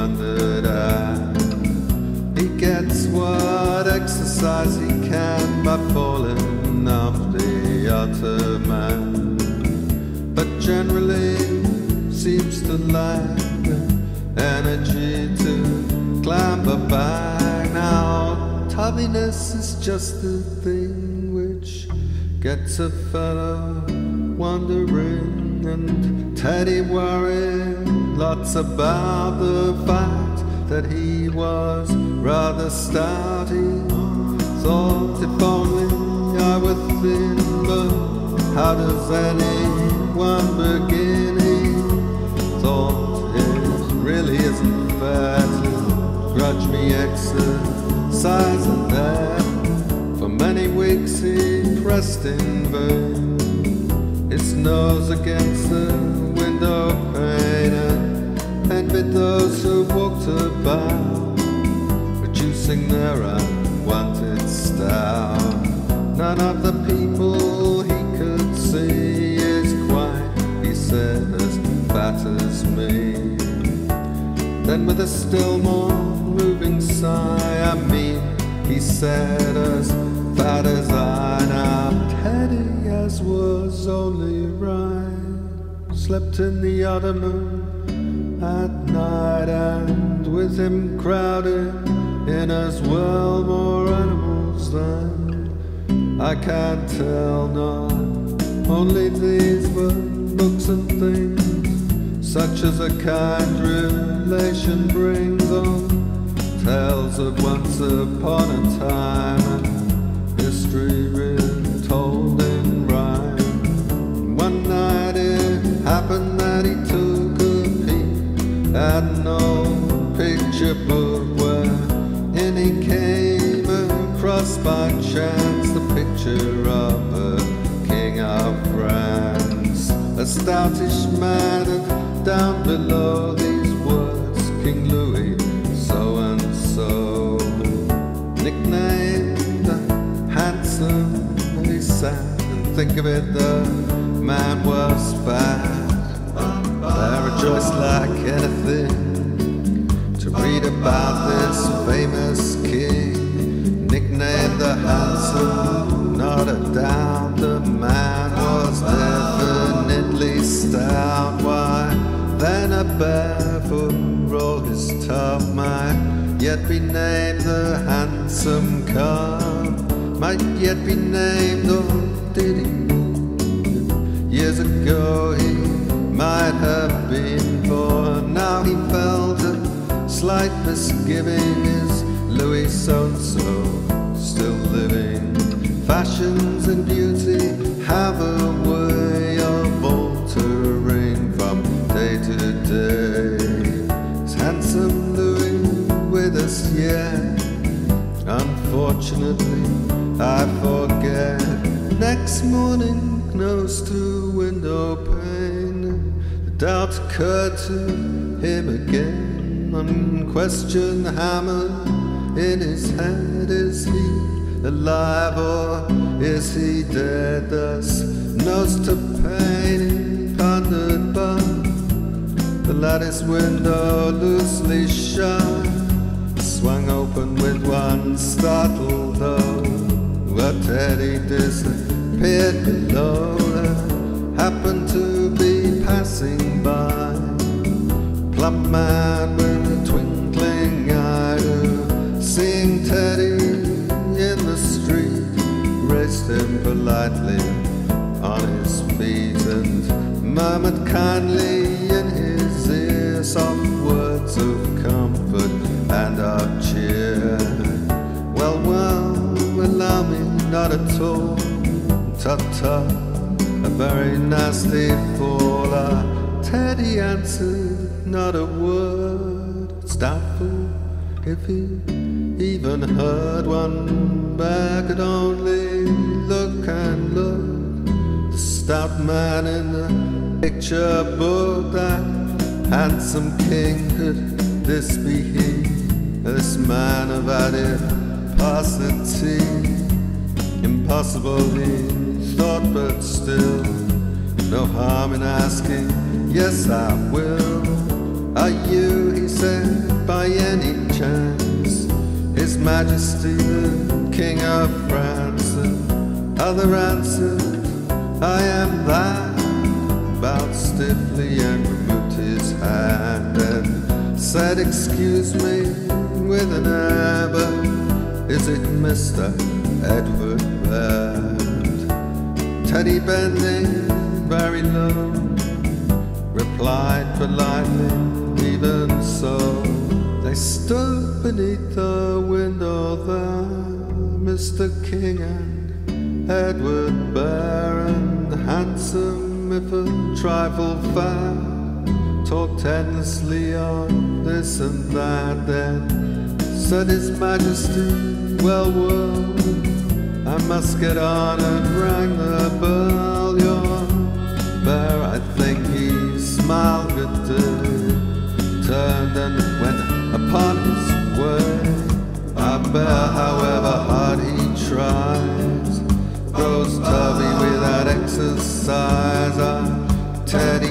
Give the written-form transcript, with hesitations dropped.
wondered at. He gets what exercise he can by falling off the ottoman, but generally seems to lack energy to clamber back. Now, tubbiness is just the thing which gets a fellow wondering, and Teddy worrying lots about the fact that he was rather stout. He thought, if only I were thin, but how does anyone begin? He thought it really isn't fair to grudge me exercise and depth. For many weeks he pressed in vain his nose against the window pane and envied those who walked about, reducing their unwanted stout. None of the people he could see is quite, he said, as fat as me. Then with a still more moving sigh, I mean, he said, as fat as I. Now Teddy, as was only right, slept in the ottoman at night, and with him crowded in as well more animals than I can't tell. Not only these, but books and things, such as a kind relation brings on, tales of once upon a time, and history retold in rhyme. One night it happened that he took a peek at an old picture book, wherein he came across by chance the picture of a king of France, a stoutish man, and down below these words, King Louis so-and-so, nicknamed handsome. And he sat, and think of it, the man was fat. I rejoiced like anything to read about this famous king, nicknamed the handsome. Not a doubt the man was definitely stout. Why then a barefoot roll his top might yet be named the handsome cub, might yet be named, or did he? Years ago he might have been, for now he felt a slight misgiving. Is Louis so-and-so still living? Fashions and beauty have a way of altering from day to day. Is handsome Louis with us yet? Unfortunately I forget. Next morning, nose to window pane, the doubt occurred to him again. Unquestioned hammer in his head, is he alive or is he dead? Thus nose to pane he pondered, but the lattice window loosely shut swung open with one startled though. But Teddy disappeared below. Happened to be passing by plump man with a twinkling eye, who, seeing Teddy in the street, raised him politely on his feet and murmured kindly in his ear soft words of comfort and of cheer. Well, allow me, not at all. Tut-tut, a very nasty fool. Teddy answered not a word. It's doubtful if he even heard. One bear could only look and look. The stout man in the picture book, that handsome king, could this be he? This man of adiposity, impossible he thought, but still no harm in asking. Yes, I will. Are you, he said, Majesty the King of France, and other answered, I am that, bowed stiffly and removed his hand, and said, excuse me, with an air, but is it Mr. Edward Baird? Teddy bending very low replied politely, even so. They stood beneath the window there, Mr. King and Edward Baird, handsome if a trifle fair, talked endlessly on this and that. Then said His Majesty, well, I must get on, and rang the bell. Your bear, I think he smiled good day, turned and went upon his way. Our bear, however hard he tries, grows tubby without exercise. Our Ted